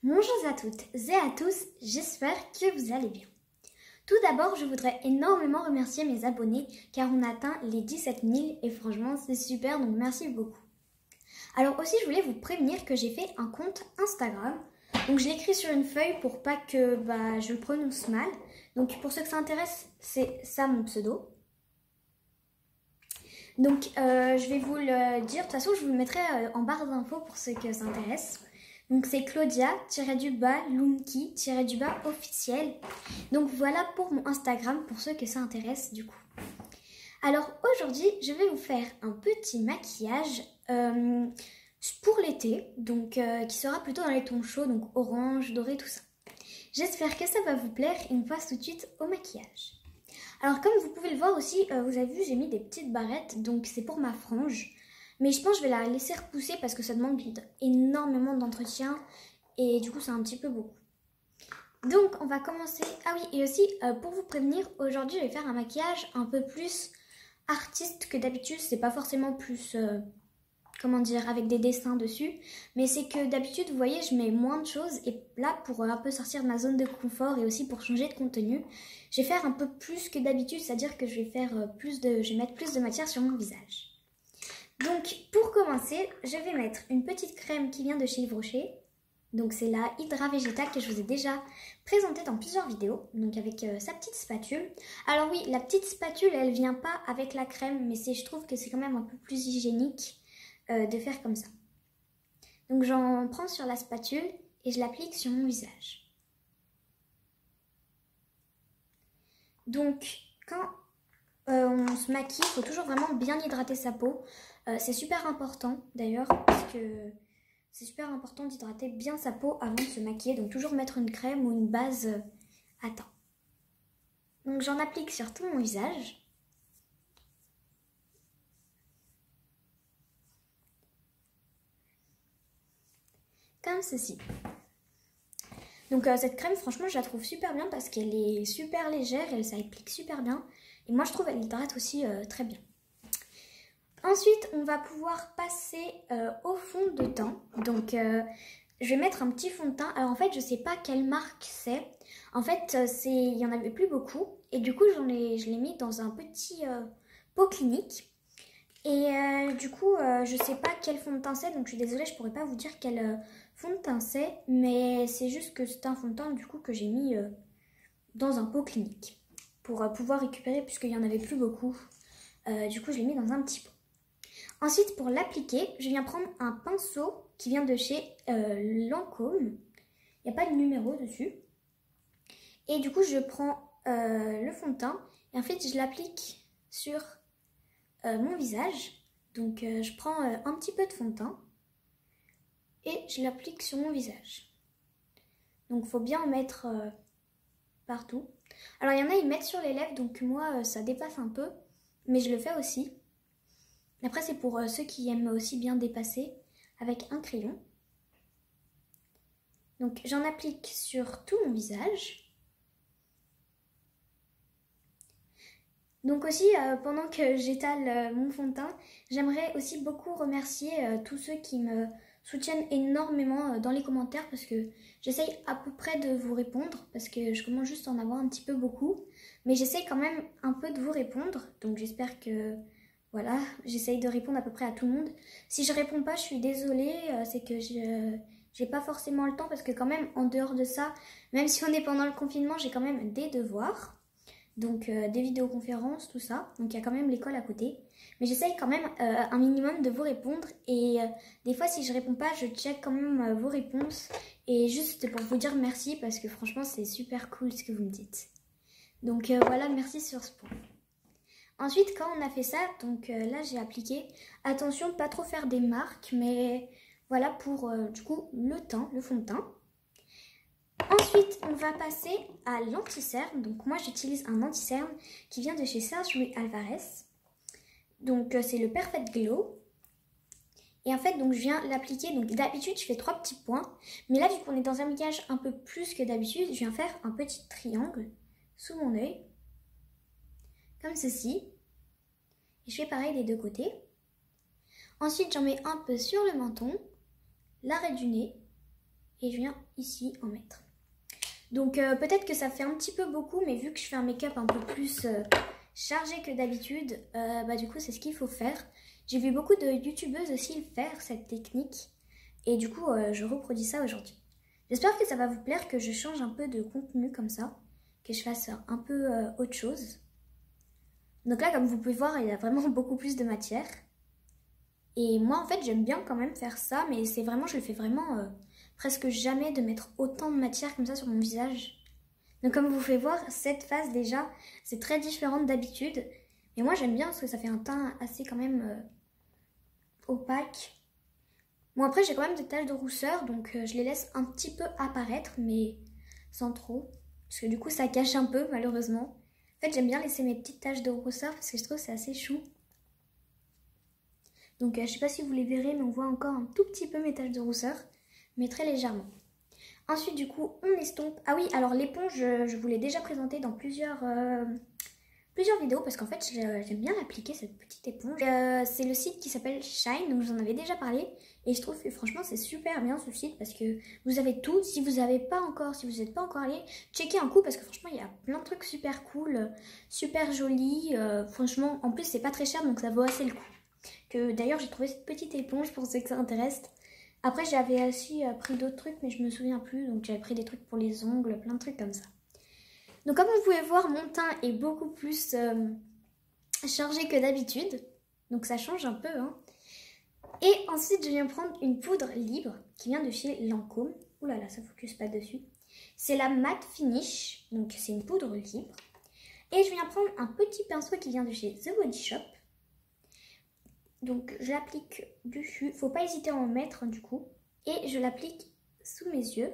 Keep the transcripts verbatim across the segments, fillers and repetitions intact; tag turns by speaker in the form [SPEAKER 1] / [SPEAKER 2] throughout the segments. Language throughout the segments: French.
[SPEAKER 1] Bonjour à toutes et à tous, j'espère que vous allez bien. Tout d'abord, je voudrais énormément remercier mes abonnés car on a atteint les dix-sept mille et franchement c'est super, donc merci beaucoup. Alors aussi, je voulais vous prévenir que j'ai fait un compte Instagram. Donc je l'ai écrit sur une feuille pour pas que bah, je le prononce mal. Donc pour ceux que ça intéresse, c'est ça mon pseudo. Donc euh, je vais vous le dire, de toute façon je vous le mettrai en barre d'infos pour ceux que ça intéresse. Donc c'est Claudia-du-bas Lunki-du-bas officiel. Donc voilà pour mon Instagram pour ceux que ça intéresse du coup. Alors aujourd'hui je vais vous faire un petit maquillage euh, pour l'été, donc euh, qui sera plutôt dans les tons chauds, donc orange, doré, tout ça. J'espère que ça va vous plaire et on passe tout de suite au maquillage. Alors comme vous pouvez le voir aussi, euh, vous avez vu j'ai mis des petites barrettes, donc c'est pour ma frange. Mais je pense que je vais la laisser repousser parce que ça demande énormément d'entretien et du coup c'est un petit peu beaucoup. Donc on va commencer. Ah oui, et aussi euh, pour vous prévenir, aujourd'hui je vais faire un maquillage un peu plus artiste que d'habitude. C'est pas forcément plus, euh, comment dire, avec des dessins dessus. Mais c'est que d'habitude vous voyez je mets moins de choses. Et là pour un peu sortir de ma zone de confort et aussi pour changer de contenu, je vais faire un peu plus que d'habitude. C'est-à-dire que je vais faire plus de, je vais mettre plus de matière sur mon visage. Donc pour commencer, je vais mettre une petite crème qui vient de chez Yves Rocher. Donc c'est la Hydra Végétale que je vous ai déjà présentée dans plusieurs vidéos. Donc avec euh, sa petite spatule. Alors oui, la petite spatule, elle vient pas avec la crème. Mais je trouve que c'est quand même un peu plus hygiénique euh, de faire comme ça. Donc j'en prends sur la spatule et je l'applique sur mon visage. Donc quand euh, on se maquille, il faut toujours vraiment bien hydrater sa peau. Euh, c'est super important d'ailleurs parce que c'est super important d'hydrater bien sa peau avant de se maquiller. Donc toujours mettre une crème ou une base à temps. Donc j'en applique sur tout mon visage. Comme ceci. Donc euh, cette crème franchement je la trouve super bien parce qu'elle est super légère et ça applique super bien. Et moi je trouve qu'elle hydrate aussi euh, très bien. Ensuite, on va pouvoir passer euh, au fond de teint. Donc, euh, je vais mettre un petit fond de teint. Alors, en fait, je ne sais pas quelle marque c'est. En fait, c'est, il n'y en avait plus beaucoup. Et du coup, j'en ai, je l'ai mis dans un petit euh, pot clinique. Et euh, du coup, euh, je ne sais pas quel fond de teint c'est. Donc, je suis désolée, je ne pourrais pas vous dire quel euh, fond de teint c'est. Mais c'est juste que c'est un fond de teint, du coup, que j'ai mis euh, dans un pot clinique. Pour euh, pouvoir récupérer, puisqu'il n'y en avait plus beaucoup. Euh, du coup, je l'ai mis dans un petit pot. Ensuite, pour l'appliquer, je viens prendre un pinceau qui vient de chez euh, Lancôme. Il n'y a pas de numéro dessus. Et du coup, je prends euh, le fond de teint et en fait, je l'applique sur euh, mon visage. Donc, euh, je prends euh, un petit peu de fond de teint et je l'applique sur mon visage. Donc, il faut bien en mettre euh, partout. Alors, il y en a, ils mettent sur les lèvres, donc moi, euh, ça dépasse un peu, mais je le fais aussi. Après, c'est pour euh, ceux qui aiment aussi bien dépasser avec un crayon. Donc, j'en applique sur tout mon visage. Donc aussi, euh, pendant que j'étale euh, mon fond de teint, j'aimerais aussi beaucoup remercier euh, tous ceux qui me soutiennent énormément euh, dans les commentaires parce que j'essaye à peu près de vous répondre parce que je commence juste à en avoir un petit peu beaucoup. Mais j'essaye quand même un peu de vous répondre. Donc, j'espère que... Voilà, j'essaye de répondre à peu près à tout le monde. Si je réponds pas, je suis désolée, euh, c'est que je j'ai pas forcément le temps parce que quand même, en dehors de ça, même si on est pendant le confinement, j'ai quand même des devoirs. Donc euh, des vidéoconférences, tout ça. Donc il y a quand même l'école à côté. Mais j'essaye quand même euh, un minimum de vous répondre. Et euh, des fois, si je réponds pas, je check quand même euh, vos réponses. Et juste pour vous dire merci parce que franchement, c'est super cool ce que vous me dites. Donc euh, voilà, merci sur ce point. Ensuite, quand on a fait ça, donc euh, là j'ai appliqué, attention de pas trop faire des marques, mais voilà pour euh, du coup le teint, le fond de teint. Ensuite, on va passer à l'anti-cerne. Donc moi j'utilise un anti-cerne qui vient de chez Serge Louis Alvarez. Donc euh, c'est le Perfect Glow. Et en fait, donc je viens l'appliquer. Donc d'habitude je fais trois petits points, mais là vu qu'on est dans un maquillage un peu plus que d'habitude, je viens faire un petit triangle sous mon œil. Comme ceci. Et je fais pareil des deux côtés. Ensuite, j'en mets un peu sur le menton, l'arrêt du nez et je viens ici en mettre. Donc euh, peut-être que ça fait un petit peu beaucoup, mais vu que je fais un make-up un peu plus euh, chargé que d'habitude, euh, bah du coup c'est ce qu'il faut faire. J'ai vu beaucoup de youtubeuses aussi faire cette technique et du coup euh, je reproduis ça aujourd'hui. J'espère que ça va vous plaire, que je change un peu de contenu comme ça, que je fasse un peu euh, autre chose. Donc là, comme vous pouvez voir, il y a vraiment beaucoup plus de matière. Et moi, en fait, j'aime bien quand même faire ça, mais c'est vraiment, je le fais vraiment euh, presque jamais de mettre autant de matière comme ça sur mon visage. Donc comme vous pouvez voir, cette phase déjà, c'est très différente d'habitude. Mais moi, j'aime bien parce que ça fait un teint assez quand même euh, opaque. Bon, après, j'ai quand même des taches de rousseur, donc euh, je les laisse un petit peu apparaître, mais sans trop. Parce que du coup, ça cache un peu, malheureusement. En fait, j'aime bien laisser mes petites taches de rousseur parce que je trouve que c'est assez chou. Donc, euh, je sais pas si vous les verrez, mais on voit encore un tout petit peu mes taches de rousseur, mais très légèrement. Ensuite, du coup, on estompe. Ah oui, alors l'éponge, je, je vous l'ai déjà présentée dans plusieurs... Euh... plusieurs vidéos parce qu'en fait j'aime bien l'appliquer cette petite éponge. Euh, c'est le site qui s'appelle Shine, donc j'en avais déjà parlé et je trouve que franchement c'est super bien ce site parce que vous avez tout. Si vous n'avez pas encore, si vous n'êtes pas encore allé, checkez un coup parce que franchement il y a plein de trucs super cool, super jolis. Euh, franchement en plus c'est pas très cher donc ça vaut assez le coup. Que d'ailleurs j'ai trouvé cette petite éponge pour ceux que ça intéresse. Après j'avais aussi euh, pris d'autres trucs mais je me souviens plus, donc j'avais pris des trucs pour les ongles, plein de trucs comme ça. Donc comme vous pouvez voir, mon teint est beaucoup plus euh, chargé que d'habitude. Donc ça change un peu. Hein. Et ensuite, je viens prendre une poudre libre qui vient de chez Lancôme. Ouh là là, ça ne focus pas dessus. C'est la Matte Finish. Donc c'est une poudre libre. Et je viens prendre un petit pinceau qui vient de chez The Body Shop. Donc je l'applique dessus. Faut pas hésiter à en mettre du coup. Et je l'applique sous mes yeux.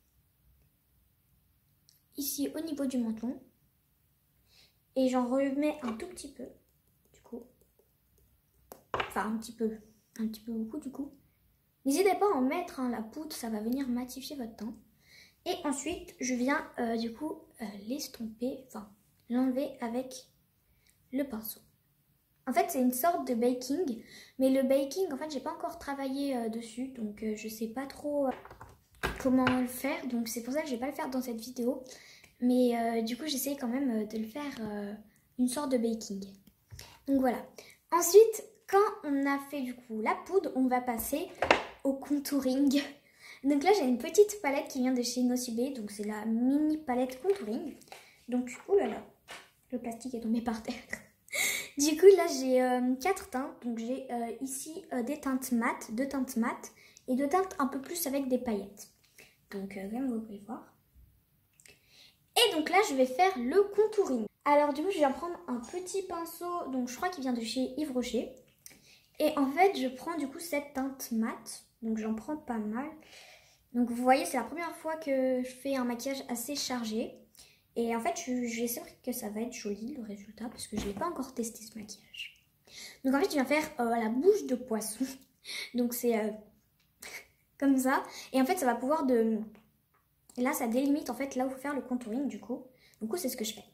[SPEAKER 1] Ici au niveau du menton et j'en remets un tout petit peu du coup, enfin un petit peu, un petit peu beaucoup du coup. N'hésitez pas à en mettre, hein, la poudre ça va venir matifier votre teint. Et ensuite je viens euh, du coup euh, l'estomper, enfin l'enlever avec le pinceau. En fait c'est une sorte de baking, mais le baking en fait j'ai pas encore travaillé euh, dessus donc euh, je sais pas trop euh, comment le faire, donc c'est pour ça que je vais pas le faire dans cette vidéo. Mais euh, du coup, j'essaie quand même de le faire euh, une sorte de baking. Donc voilà. Ensuite, quand on a fait du coup la poudre, on va passer au contouring. Donc là, j'ai une petite palette qui vient de chez Nocibé. Donc c'est la mini palette contouring. Donc, oulala, le plastique est tombé par terre. Du coup, là, j'ai euh, quatre teintes. Donc j'ai euh, ici euh, des teintes mates, deux teintes mates et deux teintes un peu plus avec des paillettes. Donc, euh, comme vous pouvez voir. Et donc là, je vais faire le contouring. Alors du coup, je viens prendre un petit pinceau, donc je crois qu'il vient de chez Yves Rocher. Et en fait, je prends du coup cette teinte mate, donc j'en prends pas mal. Donc vous voyez, c'est la première fois que je fais un maquillage assez chargé. Et en fait, j'espère que ça va être joli le résultat, parce que je n'ai pas encore testé ce maquillage. Donc en fait, je viens faire euh, la bouche de poisson. Donc c'est euh, comme ça. Et en fait, ça va pouvoir de... Et là, ça délimite en fait là où il faut faire le contouring du coup. Du coup, c'est ce que je fais.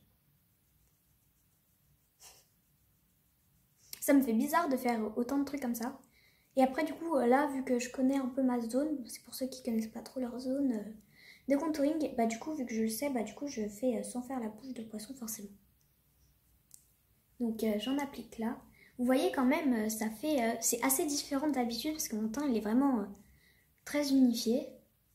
[SPEAKER 1] Ça me fait bizarre de faire autant de trucs comme ça. Et après, du coup, là, vu que je connais un peu ma zone, c'est pour ceux qui connaissent pas trop leur zone euh, de contouring, bah du coup, vu que je le sais, bah du coup, je fais euh, sans faire la bouche de poisson forcément. Donc, euh, j'en applique là. Vous voyez quand même, euh, ça fait... Euh, c'est assez différent d'habitude parce que mon teint, il est vraiment euh, très unifié.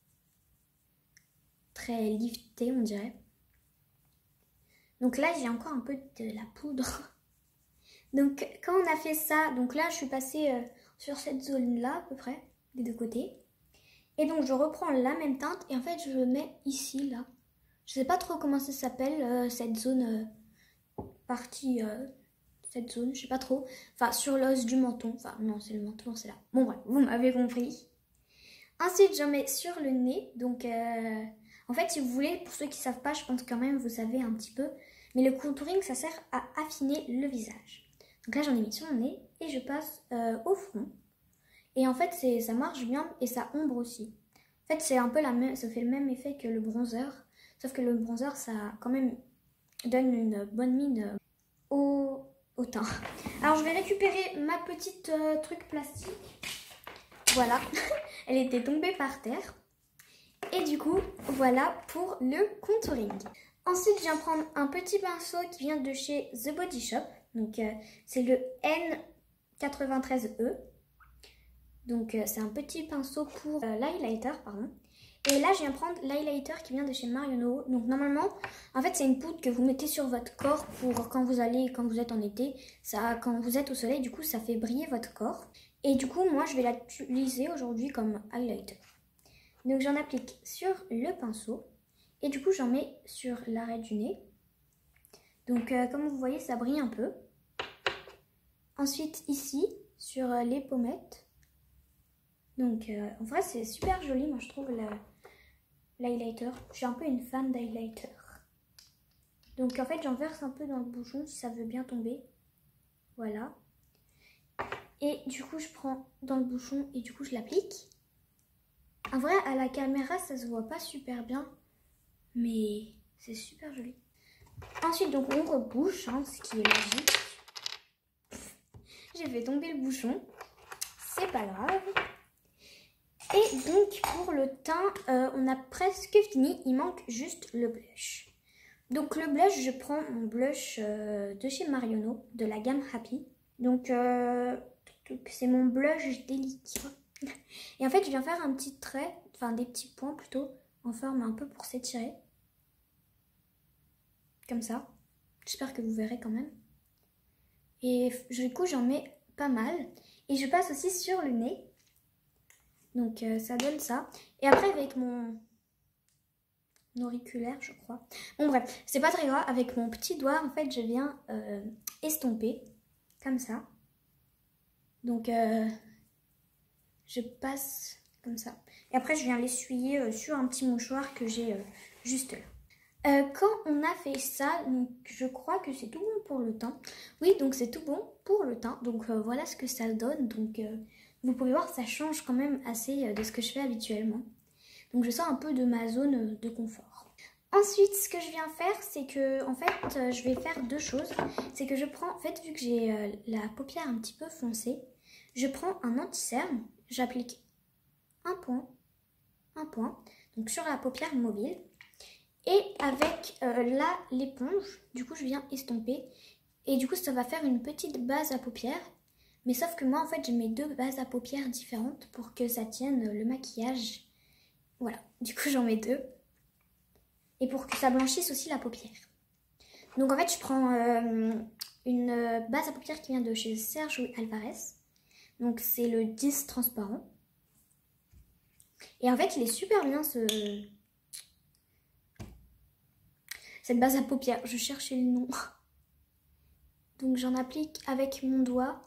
[SPEAKER 1] Très lifté on dirait. Donc là j'ai encore un peu de la poudre. Donc quand on a fait ça, donc là je suis passée euh, sur cette zone là à peu près, des deux côtés. Et donc je reprends la même teinte et en fait je le mets ici là. Je sais pas trop comment ça s'appelle euh, cette zone euh, partie, euh, cette zone, je sais pas trop. Enfin sur l'os du menton, enfin non c'est le menton, c'est là. Bon bref, vous m'avez compris. Ensuite j'en mets sur le nez, donc... Euh, En fait, si vous voulez, pour ceux qui ne savent pas, je pense quand même vous savez un petit peu. Mais le contouring, ça sert à affiner le visage. Donc là, j'en ai mis sur mon nez et je passe euh, au front. Et en fait, ça marche bien et ça ombre aussi. En fait, c'est un peu la même, ça fait le même effet que le bronzer. Sauf que le bronzer, ça quand même donne une bonne mine au, au teint. Alors, je vais récupérer ma petite euh, truc plastique. Voilà, elle était tombée par terre. coup, voilà pour le contouring. Ensuite, je viens prendre un petit pinceau qui vient de chez The Body Shop. Donc, euh, c'est le N quatre-vingt-treize E. Donc, euh, c'est un petit pinceau pour euh, l'highlighter, pardon. Et là, je viens prendre l'highlighter qui vient de chez Marionneau. Donc, normalement, en fait, c'est une poudre que vous mettez sur votre corps pour quand vous allez, quand vous êtes en été. Ça, quand vous êtes au soleil, du coup, ça fait briller votre corps. Et du coup, moi, je vais l'utiliser aujourd'hui comme highlighter. Donc, j'en applique sur le pinceau. Et du coup, j'en mets sur l'arrêt du nez. Donc, euh, comme vous voyez, ça brille un peu. Ensuite, ici, sur euh, les pommettes. Donc, euh, en vrai, c'est super joli, moi, je trouve, l'highlighter. Je suis un peu une fan d'highlighter. Donc, en fait, j'en verse un peu dans le bouchon, si ça veut bien tomber. Voilà. Et du coup, je prends dans le bouchon et du coup, je l'applique. En vrai, à la caméra, ça se voit pas super bien. Mais c'est super joli. Ensuite, donc, on rebouche, hein, ce qui est logique. J'ai fait tomber le bouchon. C'est pas grave. Et donc pour le teint, euh, on a presque fini, il manque juste le blush. Donc le blush, je prends mon blush euh, de chez Marionneau, de la gamme Happy. Donc euh, c'est mon blush délicat. Et en fait, je viens faire un petit trait, enfin des petits points plutôt, en forme un peu pour s'étirer. Comme ça. J'espère que vous verrez quand même. Et du coup, j'en mets pas mal. Et je passe aussi sur le nez. Donc euh, ça donne ça. Et après avec mon auriculaire, je crois. Bon bref, c'est pas très grave. Avec mon petit doigt, en fait, je viens euh, estomper. Comme ça. Donc euh, je passe comme ça. Et après, je viens l'essuyer euh, sur un petit mouchoir que j'ai euh, juste là. Euh, quand on a fait ça, donc je crois que c'est tout bon pour le teint. Oui, donc c'est tout bon pour le teint. Donc euh, voilà ce que ça donne. Donc euh, vous pouvez voir, ça change quand même assez de ce que je fais habituellement. Donc je sors un peu de ma zone de confort. Ensuite, ce que je viens faire, c'est que en fait, je vais faire deux choses. C'est que je prends, en fait, vu que j'ai euh, la paupière un petit peu foncée, je prends un anti-cerne, j'applique un point, un point, donc sur la paupière mobile. Et avec euh, là l'éponge, du coup je viens estomper. Et du coup ça va faire une petite base à paupières. Mais sauf que moi en fait je mets deux bases à paupières différentes pour que ça tienne le maquillage. Voilà, du coup j'en mets deux. Et pour que ça blanchisse aussi la paupière. Donc en fait je prends euh, une base à paupières qui vient de chez Serge Alvarez. Donc c'est le dix transparent. Et en fait il est super bien ce... cette base à paupières, je cherchais le nom. Donc j'en applique avec mon doigt.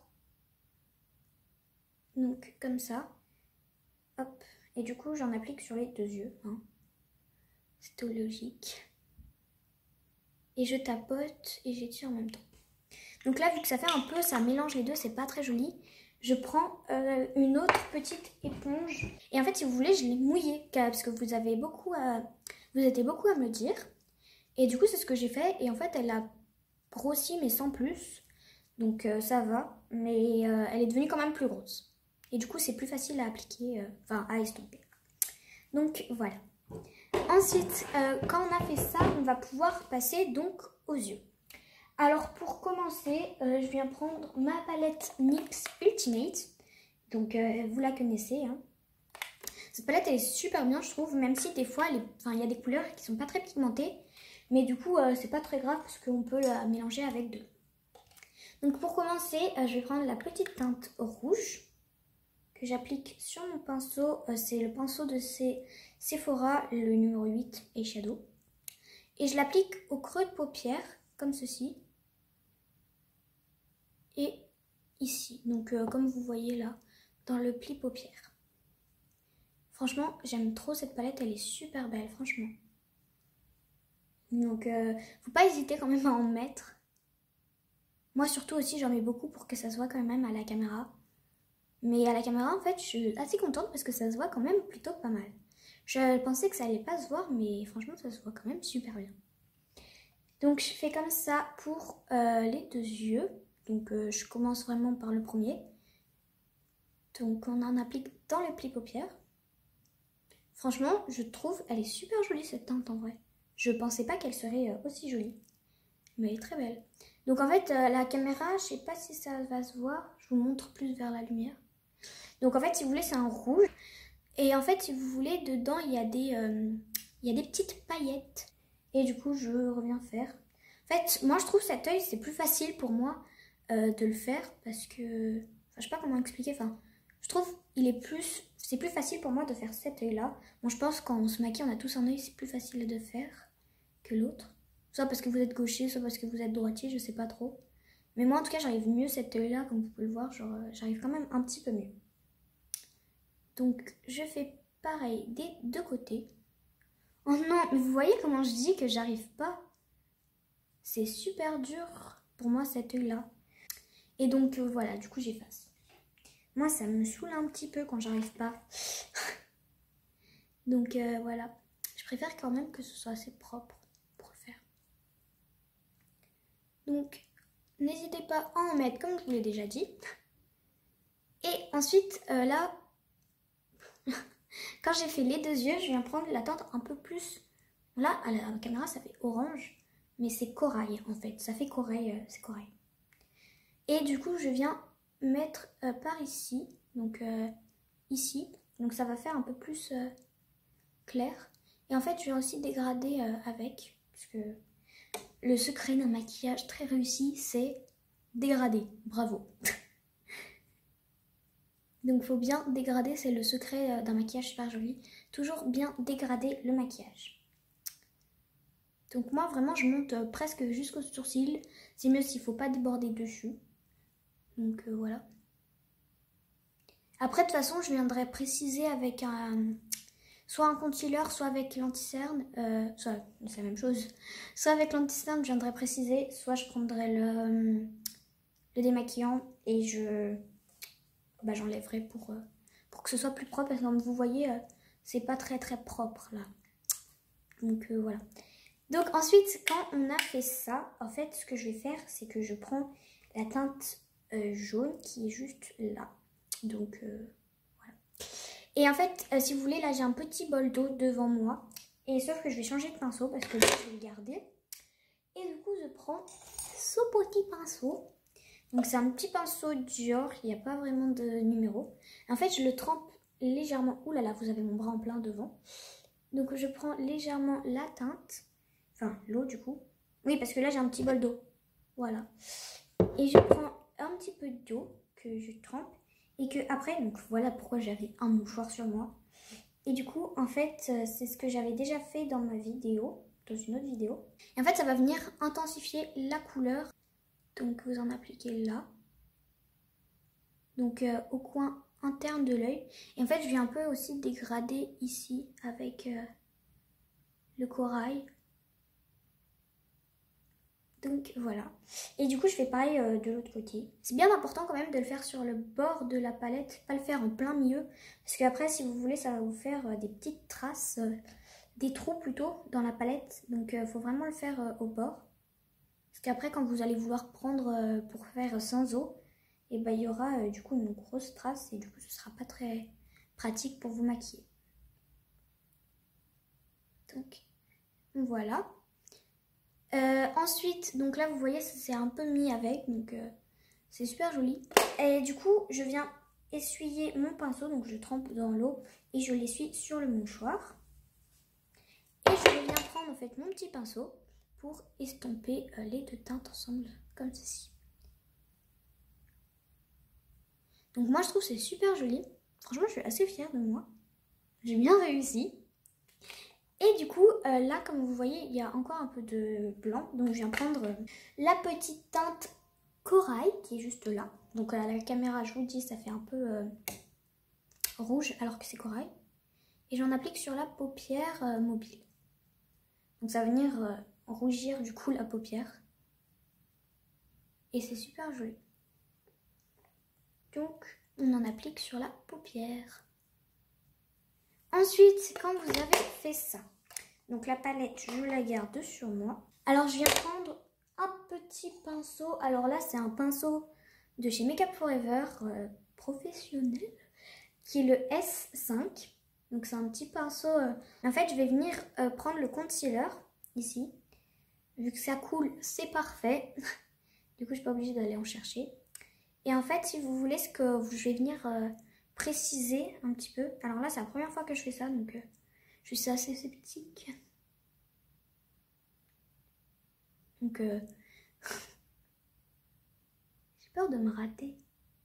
[SPEAKER 1] Donc comme ça. Hop. Et du coup j'en applique sur les deux yeux. Hein. C'est tout logique. Et je tapote et j'étire en même temps. Donc là, vu que ça fait un peu, ça mélange les deux, c'est pas très joli. Je prends euh, une autre petite éponge. Et en fait, si vous voulez, je l'ai mouillée. Parce que vous avez beaucoup à... vous étiez beaucoup à me le dire. Et du coup, c'est ce que j'ai fait. Et en fait, elle a grossi, mais sans plus. Donc euh, ça va. Mais euh, elle est devenue quand même plus grosse. Et du coup, c'est plus facile à appliquer, euh, enfin à estomper. Donc voilà. Ensuite, euh, quand on a fait ça, on va pouvoir passer donc aux yeux. Alors pour commencer, euh, je viens prendre ma palette N Y X Ultimate. Donc euh, vous la connaissez. Hein. Cette palette elle est super bien je trouve, même si des fois il y a des couleurs qui sont pas très pigmentées. Mais du coup euh, c'est pas très grave parce qu'on peut la mélanger avec deux. Donc pour commencer, euh, je vais prendre la petite teinte rouge que j'applique sur mon pinceau. Euh, c'est le pinceau de ces Sephora, le numéro huit Eyeshadow. Et je l'applique au creux de paupière, comme ceci. Et ici, donc euh, comme vous voyez là, dans le pli paupière. Franchement, j'aime trop cette palette, elle est super belle, franchement. Donc, euh, faut pas hésiter quand même à en mettre. Moi surtout aussi, j'en mets beaucoup pour que ça se voit quand même à la caméra. Mais à la caméra, en fait, je suis assez contente parce que ça se voit quand même plutôt pas mal. Je pensais que ça allait pas se voir, mais franchement, ça se voit quand même super bien. Donc, je fais comme ça pour euh, les deux yeux. Donc, euh, je commence vraiment par le premier. Donc, on en applique dans le pli paupière. Franchement, je trouve elle est super jolie cette teinte en vrai. Je pensais pas qu'elle serait euh, aussi jolie. Mais elle est très belle. Donc en fait, euh, la caméra, je sais pas si ça va se voir. Je vous montre plus vers la lumière. Donc en fait, si vous voulez, c'est un rouge. Et en fait, si vous voulez, dedans, il y a des, euh, il y a des petites paillettes. Et du coup, je reviens faire. En fait, moi, je trouve cet œil, c'est plus facile pour moi euh, de le faire. Parce que... Enfin, je sais pas comment expliquer. Enfin, je trouve il est plus... C'est plus facile pour moi de faire cet œil-là. Bon, je pense quand on se maquille, on a tous un œil, c'est plus facile de faire que l'autre. Soit parce que vous êtes gaucher, soit parce que vous êtes droitier, je sais pas trop. Mais moi, en tout cas, j'arrive mieux cet œil-là, comme vous pouvez le voir. Genre, j'arrive quand même un petit peu mieux. Donc, je fais pareil des deux côtés. Oh non, mais vous voyez comment je dis que j'arrive pas? C'est super dur pour moi cet œil-là. Et donc, euh, voilà, du coup, j'efface. Moi, ça me saoule un petit peu quand j'arrive pas. Donc, euh, voilà. Je préfère quand même que ce soit assez propre pour le faire. Donc, n'hésitez pas à en mettre comme je vous l'ai déjà dit. Et ensuite, euh, là... Quand j'ai fait les deux yeux, je viens prendre la teinte un peu plus... Là, à la caméra, ça fait orange, mais c'est corail en fait. Ça fait corail, euh, c'est corail. Et du coup, je viens mettre euh, par ici, donc euh, ici. Donc ça va faire un peu plus euh, clair. Et en fait, je viens aussi dégrader euh, avec, parce que le secret d'un maquillage très réussi, c'est dégrader. Bravo. Donc il faut bien dégrader, c'est le secret d'un maquillage super joli. Toujours bien dégrader le maquillage. Donc moi vraiment je monte presque jusqu'au sourcil. C'est mieux s'il ne faut pas déborder dessus. Donc euh, voilà. Après de toute façon je viendrai préciser avec un... soit un concealer, soit avec l'anti-cerne. Euh, soit c'est la même chose. Soit avec l'anti-cerne je viendrai préciser. Soit je prendrai le, le démaquillant et je... Bah, j'enlèverai pour, euh, pour que ce soit plus propre parce que comme vous voyez euh, c'est pas très très propre là. Donc euh, voilà. Donc ensuite quand on a fait ça, en fait ce que je vais faire c'est que je prends la teinte euh, jaune qui est juste là. Donc euh, voilà. Et en fait euh, si vous voulez là j'ai un petit bol d'eau devant moi. Et sauf que je vais changer de pinceau parce que là je vais le garder. Et du coup je prends ce petit pinceau. Donc c'est un petit pinceau Dior, il n'y a pas vraiment de numéro. En fait je le trempe légèrement, ouh là là vous avez mon bras en plein devant. Donc je prends légèrement la teinte, enfin l'eau du coup. Oui parce que là j'ai un petit bol d'eau, voilà. Et je prends un petit peu d'eau que je trempe et que après, donc voilà pourquoi j'avais un mouchoir sur moi. Et du coup en fait c'est ce que j'avais déjà fait dans ma vidéo, dans une autre vidéo. Et en fait ça va venir intensifier la couleur. Donc vous en appliquez là, donc euh, au coin interne de l'œil. Et en fait je viens un peu aussi dégrader ici avec euh, le corail. Donc voilà. Et du coup je fais pareil euh, de l'autre côté. C'est bien important quand même de le faire sur le bord de la palette, pas le faire en plein milieu. Parce qu'après si vous voulez ça va vous faire euh, des petites traces, euh, des trous plutôt dans la palette. Donc il euh, faut vraiment le faire euh, au bord. Parce qu'après quand vous allez vouloir prendre euh, pour faire sans eau, et ben, il y aura euh, du coup une grosse trace et du coup ce sera pas très pratique pour vous maquiller. Donc voilà. Euh, ensuite, donc là vous voyez c'est un peu mis avec, donc euh, c'est super joli. Et du coup je viens essuyer mon pinceau, donc je trempe dans l'eau et je l'essuie sur le mouchoir. Et je vais bien prendre en fait mon petit pinceau pour estomper euh, les deux teintes ensemble comme ceci. Donc moi je trouve c'est super joli. Franchement je suis assez fière de moi. J'ai bien réussi. Et du coup euh, là comme vous voyez il y a encore un peu de blanc. Donc je viens prendre euh, la petite teinte corail qui est juste là. Donc à la caméra je vous dis ça fait un peu euh, rouge alors que c'est corail. Et j'en applique sur la paupière euh, mobile. Donc ça va venir euh, rougir du coup la paupière. Et c'est super joli. Donc, on en applique sur la paupière. Ensuite, quand vous avez fait ça, donc la palette, je la garde sur moi. Alors, je viens prendre un petit pinceau. Alors là, c'est un pinceau de chez Make Up For Ever euh, professionnel, qui est le S cinq. Donc c'est un petit pinceau. Euh... En fait, je vais venir euh, prendre le concealer ici. Vu que ça coule, c'est parfait. Du coup, je suis pas obligée d'aller en chercher. Et en fait, si vous voulez, ce que je vais venir euh, préciser un petit peu. Alors là, c'est la première fois que je fais ça, donc euh, je suis assez sceptique. Donc, euh... j'ai peur de me rater.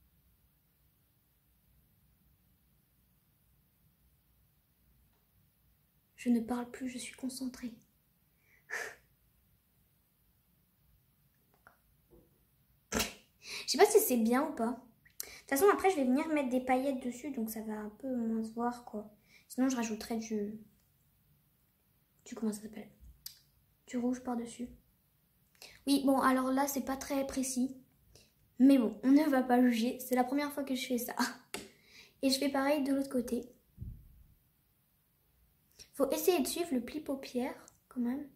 [SPEAKER 1] Je ne parle plus, je suis concentrée. Je sais pas si c'est bien ou pas. De toute façon, après, je vais venir mettre des paillettes dessus, donc ça va un peu moins se voir, quoi. Sinon, je rajouterai du... du comment ça s'appelle? Du rouge par-dessus. Oui, bon, alors là, c'est pas très précis. Mais bon, on ne va pas juger. C'est la première fois que je fais ça. Et je fais pareil de l'autre côté. Faut essayer de suivre le pli paupière, quand même.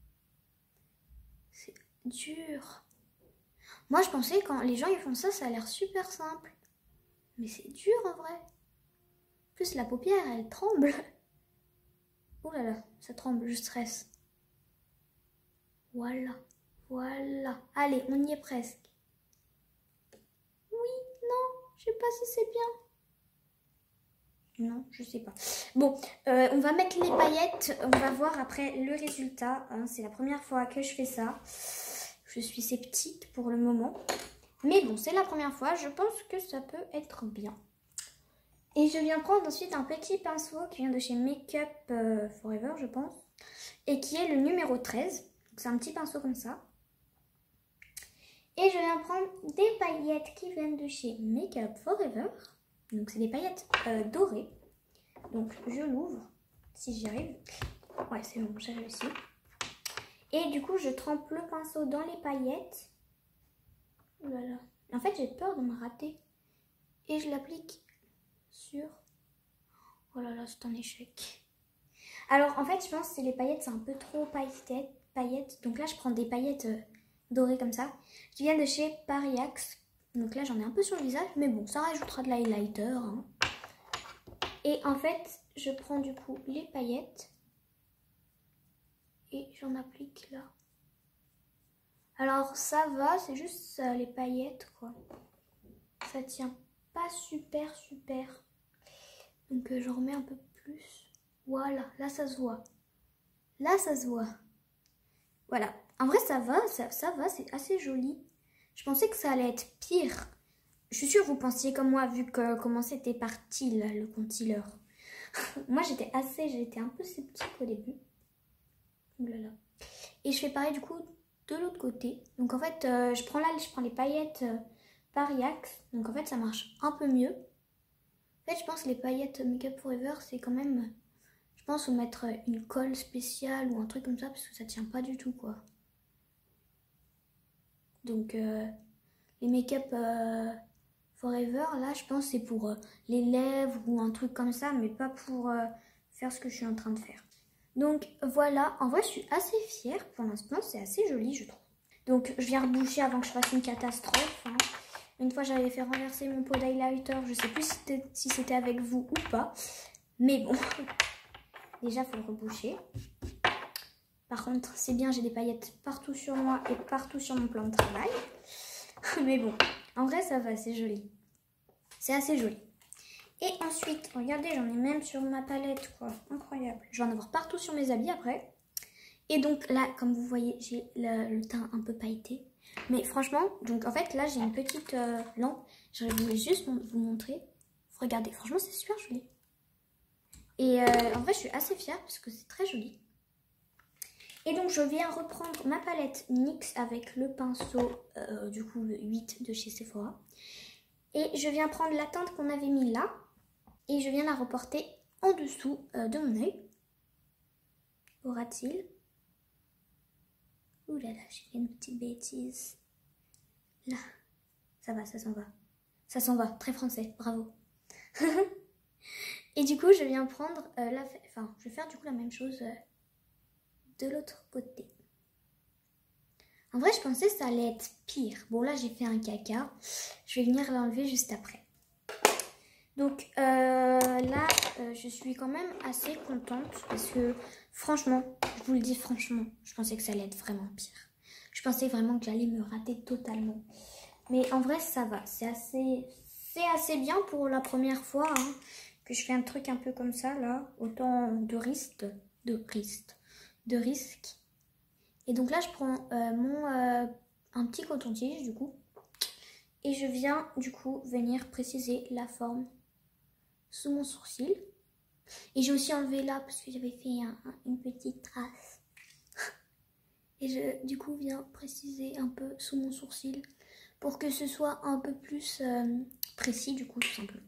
[SPEAKER 1] C'est dur. Moi, je pensais quand les gens ils font ça, ça a l'air super simple. Mais c'est dur en vrai. En plus, la paupière, elle tremble. Oh là là, ça tremble, je stresse. Voilà, voilà. Allez, on y est presque. Oui, non, je sais pas si c'est bien. Non, je sais pas. Bon, euh, on va mettre les paillettes. On va voir après le résultat. Hein, c'est la première fois que je fais ça. Je suis sceptique pour le moment. Mais bon, c'est la première fois. Je pense que ça peut être bien. Et je viens prendre ensuite un petit pinceau qui vient de chez Make Up euh, Forever, je pense. Et qui est le numéro treize. C'est un petit pinceau comme ça. Et je viens prendre des paillettes qui viennent de chez Make Up Forever. Donc c'est des paillettes euh, dorées. Donc je l'ouvre, si j'y arrive. Ouais, c'est bon, j'ai réussi. Et du coup, je trempe le pinceau dans les paillettes. Oh là là. En fait, j'ai peur de me rater. Et je l'applique sur... Oh là là, c'est un échec. Alors, en fait, je pense que les paillettes, c'est un peu trop paillettes. paillettes. Donc là, je prends des paillettes euh, dorées comme ça. Qui viennent de chez Pariax. Donc là, j'en ai un peu sur le visage. Mais bon, ça rajoutera de l'highlighter. Hein. Et en fait, je prends du coup les paillettes. Et j'en applique là. Alors ça va, c'est juste euh, les paillettes quoi. Ça tient pas super super. Donc euh, j'en remets un peu plus. Voilà, là ça se voit. Là ça se voit. Voilà. En vrai ça va, ça, ça va, c'est assez joli. Je pensais que ça allait être pire. Je suis sûre que vous pensiez comme moi vu que comment c'était parti là, le concealer. Moi j'étais assez, j'étais un peu sceptique au début. Oh là là. Et je fais pareil du coup de l'autre côté. Donc en fait, euh, je prends là, je prends les paillettes euh, Pariax. Donc en fait, ça marche un peu mieux. En fait, je pense que les paillettes Make Up Forever, c'est quand même... Je pense faut mettre une colle spéciale ou un truc comme ça parce que ça tient pas du tout quoi. Donc euh, les Make Up euh, Forever, là, je pense c'est pour euh, les lèvres ou un truc comme ça, mais pas pour euh, faire ce que je suis en train de faire. Donc voilà, en vrai je suis assez fière pour l'instant, c'est assez joli je trouve. Donc je viens reboucher avant que je fasse une catastrophe. Hein. Une fois j'avais fait renverser mon pot d'highlighter, je sais plus si c'était avec vous ou pas. Mais bon, déjà il faut le reboucher. Par contre c'est bien, j'ai des paillettes partout sur moi et partout sur mon plan de travail. Mais bon, en vrai ça va, c'est joli. C'est assez joli. Et ensuite, regardez, j'en ai même sur ma palette, quoi. Incroyable. Je vais en avoir partout sur mes habits après. Et donc là, comme vous voyez, j'ai le, le teint un peu pailleté. Mais franchement, donc en fait, là, j'ai une petite euh, lampe. Je voulais juste vous montrer. Regardez, franchement, c'est super joli. Et euh, en vrai, je suis assez fière parce que c'est très joli. Et donc, je viens reprendre ma palette N Y X avec le pinceau, euh, du coup, le huit de chez Sephora. Et je viens prendre la teinte qu'on avait mis là. Et je viens la reporter en dessous euh, de mon œil. Aura-t-il? Ouh là là, j'ai fait une petite bêtise. Là, ça va, ça s'en va. Ça s'en va, très français, bravo. Et du coup, je viens prendre euh, la... Enfin, je vais faire du coup la même chose euh, de l'autre côté. En vrai, je pensais que ça allait être pire. Bon, là, j'ai fait un caca. Je vais venir l'enlever juste après. Donc euh, là, euh, je suis quand même assez contente parce que franchement, je vous le dis franchement, je pensais que ça allait être vraiment pire. Je pensais vraiment que j'allais me rater totalement. Mais en vrai, ça va. C'est assez, c'est assez bien pour la première fois hein, que je fais un truc un peu comme ça là. Autant de risque, de risque, de risque. Et donc là, je prends euh, mon euh, un petit coton-tige du coup. Et je viens du coup venir préciser la forme sous mon sourcil. Et j'ai aussi enlevé là parce que j'avais fait un, un, une petite trace. Et je du coup viens préciser un peu sous mon sourcil pour que ce soit un peu plus euh, précis du coup tout simplement.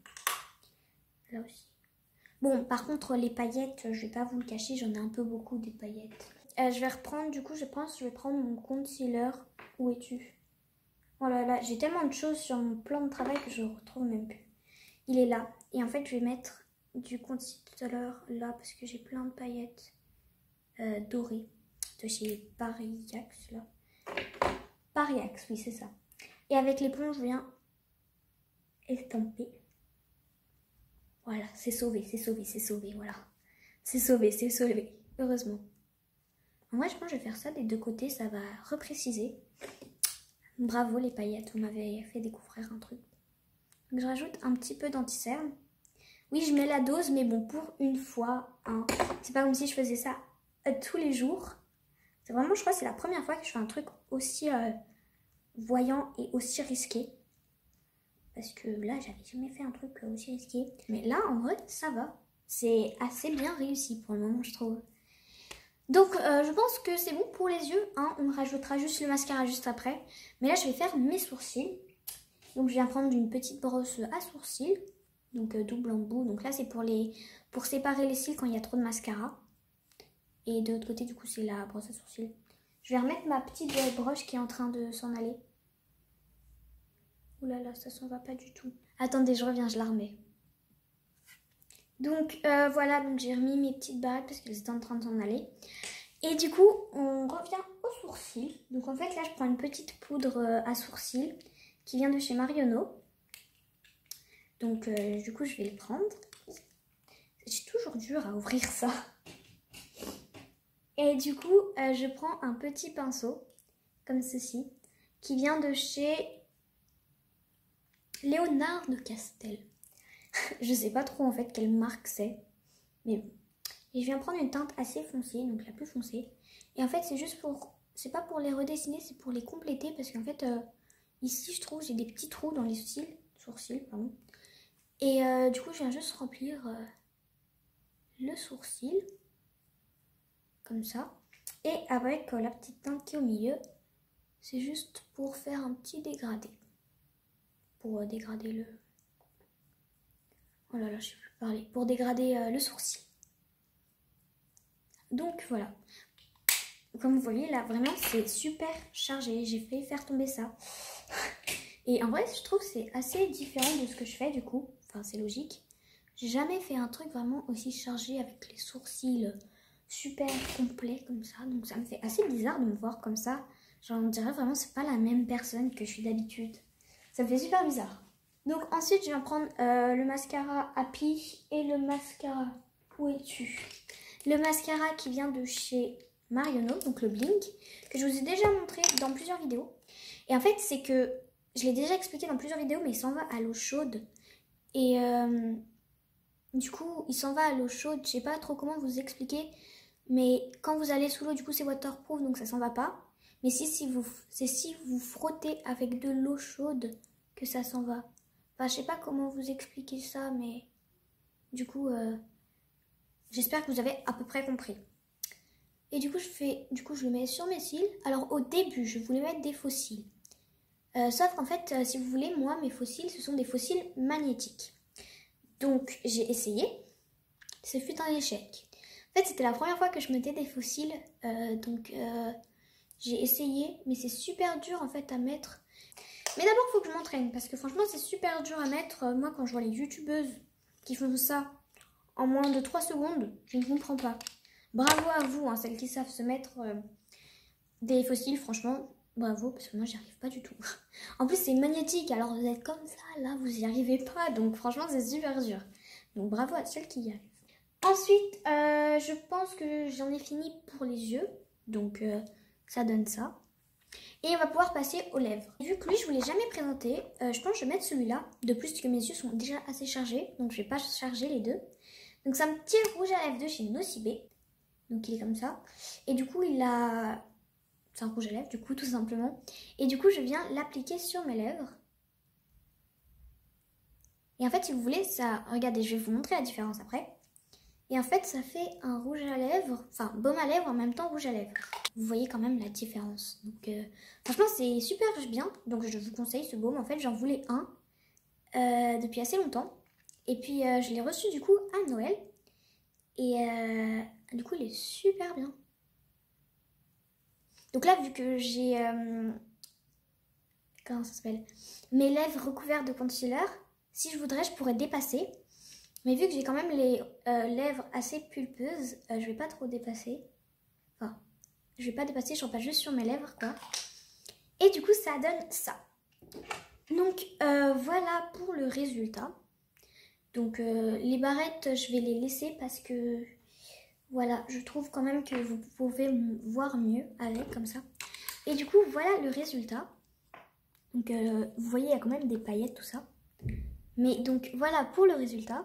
[SPEAKER 1] Là aussi. Bon par contre les paillettes, je vais pas vous le cacher, j'en ai un peu beaucoup des paillettes. Euh, je vais reprendre du coup je pense je vais prendre mon concealer. Où es-tu? Oh là là, j'ai tellement de choses sur mon plan de travail que je ne retrouve même plus. Il est là. Et en fait, je vais mettre du concealer là parce que j'ai plein de paillettes euh, dorées de chez Pariax là. Pariax, oui, c'est ça. Et avec l'éponge, je viens estamper. Voilà, c'est sauvé, c'est sauvé, c'est sauvé, voilà. C'est sauvé, c'est sauvé, heureusement. En vrai, je pense que je vais faire ça des deux côtés, ça va repréciser. Bravo les paillettes, vous m'avez fait découvrir un truc. Donc je rajoute un petit peu d'anti-cerne. Oui, je mets la dose, mais bon, pour une fois, hein, c'est pas comme si je faisais ça euh, tous les jours. C'est vraiment, je crois, c'est la première fois que je fais un truc aussi euh, voyant et aussi risqué. Parce que là, j'avais jamais fait un truc aussi risqué. Mais là, en vrai, ça va. C'est assez bien réussi pour le moment, je trouve. Donc, euh, je pense que c'est bon pour les yeux. Hein. On rajoutera juste le mascara juste après. Mais là, je vais faire mes sourcils. Donc, je viens prendre une petite brosse à sourcils. Donc, euh, double embout. Donc là, c'est pour, les... pour séparer les cils quand il y a trop de mascara. Et de l'autre côté, du coup, c'est la brosse à sourcils. Je vais remettre ma petite broche qui est en train de s'en aller. Ouh là là, ça s'en va pas du tout. Attendez, je reviens, je la remets. Donc euh, voilà, donc j'ai remis mes petites barrettes parce qu'elles étaient en train de s'en aller. Et du coup, on revient aux sourcils. Donc en fait, là, je prends une petite poudre à sourcils qui vient de chez Marionneau. Donc euh, du coup, je vais le prendre. C'est toujours dur à ouvrir ça. Et du coup, euh, je prends un petit pinceau, comme ceci, qui vient de chez Léonard de Castel. Je sais pas trop en fait quelle marque c'est, mais bon. Et je viens prendre une teinte assez foncée, donc la plus foncée. Et en fait, c'est juste pour, c'est pas pour les redessiner, c'est pour les compléter parce qu'en fait, euh, ici, je trouve j'ai des petits trous dans les sourcils, sourcils, pardon. Et euh, du coup, je viens juste remplir euh, le sourcil, comme ça. Et avec euh, la petite teinte qui est au milieu, c'est juste pour faire un petit dégradé, pour euh, dégrader le. Oh là là, je sais plus parler. Pour dégrader euh, le sourcil. Donc voilà. Comme vous voyez là, vraiment c'est super chargé. J'ai failli faire tomber ça. Et en vrai, je trouve que c'est assez différent de ce que je fais du coup. Enfin, c'est logique. J'ai jamais fait un truc vraiment aussi chargé avec les sourcils super complets comme ça. Donc ça me fait assez bizarre de me voir comme ça. Genre on dirait vraiment c'est pas la même personne que je suis d'habitude. Ça me fait super bizarre. Donc ensuite, je vais prendre euh, le mascara Happy et le mascara... Où es-tu? Le mascara qui vient de chez Marionneau, donc le Blink, que je vous ai déjà montré dans plusieurs vidéos. Et en fait, c'est que je l'ai déjà expliqué dans plusieurs vidéos, mais il s'en va à l'eau chaude. Et euh, du coup, il s'en va à l'eau chaude. Je sais pas trop comment vous expliquer, mais quand vous allez sous l'eau, du coup, c'est waterproof, donc ça s'en va pas. Mais si, si vous, c'est si vous frottez avec de l'eau chaude que ça s'en va. Enfin, je sais pas comment vous expliquer ça, mais du coup, euh, j'espère que vous avez à peu près compris. Et du coup, je fais, du coup, je le mets sur mes cils. Alors, au début, je voulais mettre des faux cils. Euh, sauf qu'en fait, euh, si vous voulez, moi, mes faux cils, ce sont des faux cils magnétiques. Donc, j'ai essayé. Ce fut un échec. En fait, c'était la première fois que je mettais des faux cils. Euh, donc, euh, j'ai essayé, mais c'est super dur, en fait, à mettre. Mais d'abord, il faut que je m'entraîne, parce que franchement, c'est super dur à mettre. Moi, quand je vois les youtubeuses qui font ça en moins de trois secondes, je ne comprends pas. Bravo à vous, hein, celles qui savent se mettre euh, des faux cils, franchement, Bravo, parce que moi j'y arrive pas du tout. En plus c'est magnétique, alors vous êtes comme ça, là vous y arrivez pas, donc franchement c'est super dur. Donc bravo à celles qui y arrivent. Ensuite, euh, je pense que j'en ai fini pour les yeux, donc euh, ça donne ça. Et on va pouvoir passer aux lèvres. Vu que lui je ne vous l'ai jamais présenté, euh, je pense que je vais mettre celui-là. De plus que mes yeux sont déjà assez chargés, donc je vais pas charger les deux. Donc c'est un petit rouge à lèvres de chez Nocibé. Donc il est comme ça. Et du coup il a... C'est un rouge à lèvres du coup tout simplement. Et du coup je viens l'appliquer sur mes lèvres. Et en fait si vous voulez ça... Regardez, je vais vous montrer la différence après. Et en fait ça fait un rouge à lèvres, enfin baume à lèvres en même temps rouge à lèvres. Vous voyez quand même la différence. Donc euh, franchement c'est super bien. Donc je vous conseille ce baume. En fait j'en voulais un euh, depuis assez longtemps. Et puis euh, je l'ai reçu du coup à Noël. Et euh, du coup il est super bien. Donc là vu que j'ai... Euh, comment ça s'appelle, mes lèvres recouvertes de concealer, si je voudrais je pourrais dépasser. Mais vu que j'ai quand même les euh, lèvres assez pulpeuses, euh, je vais pas trop dépasser. Enfin, je vais pas dépasser, je repasse juste sur mes lèvres, quoi. Et du coup, ça donne ça. Donc, euh, voilà pour le résultat. Donc, euh, les barrettes, je vais les laisser parce que, voilà, je trouve quand même que vous pouvez voir mieux avec, comme ça. Et du coup, voilà le résultat. Donc, euh, vous voyez, il y a quand même des paillettes, tout ça. Mais donc, voilà pour le résultat.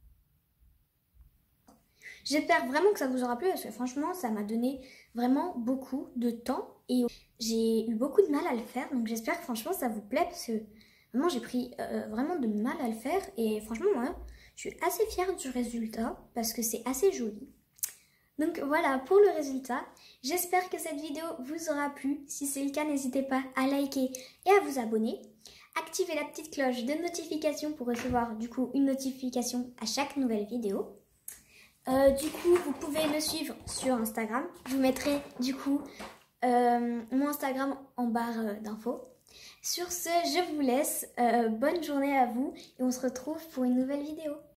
[SPEAKER 1] J'espère vraiment que ça vous aura plu parce que franchement ça m'a donné vraiment beaucoup de temps et j'ai eu beaucoup de mal à le faire, donc j'espère que franchement ça vous plaît parce que vraiment j'ai pris euh, vraiment de mal à le faire et franchement moi je suis assez fière du résultat parce que c'est assez joli. Donc voilà pour le résultat, j'espère que cette vidéo vous aura plu. Si c'est le cas, n'hésitez pas à liker et à vous abonner. Activez la petite cloche de notification pour recevoir du coup une notification à chaque nouvelle vidéo. Euh, du coup, vous pouvez me suivre sur Instagram. Je vous mettrai du coup euh, mon Instagram en barre euh, d'infos. Sur ce, je vous laisse. Euh, bonne journée à vous et on se retrouve pour une nouvelle vidéo.